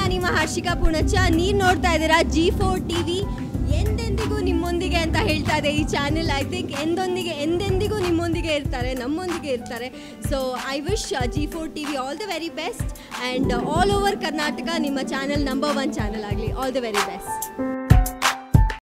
ನಿಮ್ಮ ಹರ್ಷಿಕಾ ಪೂಣಚ್ಚ. ನೀವು ನೋಡ್ತಾ ಇದ್ದೀರಾ G4 TV. ಎಂದೆಂದಿಗೂ ನಿಮ್ಮೊಂದಿಗೆ ಅಂತ ಹೇಳ್ತಾ ಇದೆ ಈ ಚಾನೆಲ್. ಐ ಥಿಂಕ್ ಎಂದೆಂದಿಗೂ ನಿಮ್ಮೊಂದಿಗೆ ಇರ್ತಾರೆ, ನಮ್ಮೊಂದಿಗೆ ಇರ್ತಾರೆ. So I wish G4 TV all the very best and all over Karnataka ನಿಮ್ಮ ಚಾನೆಲ್ ನಂಬರ್ 1 ಚಾನೆಲ್ ಆಗಲಿ. All the very best.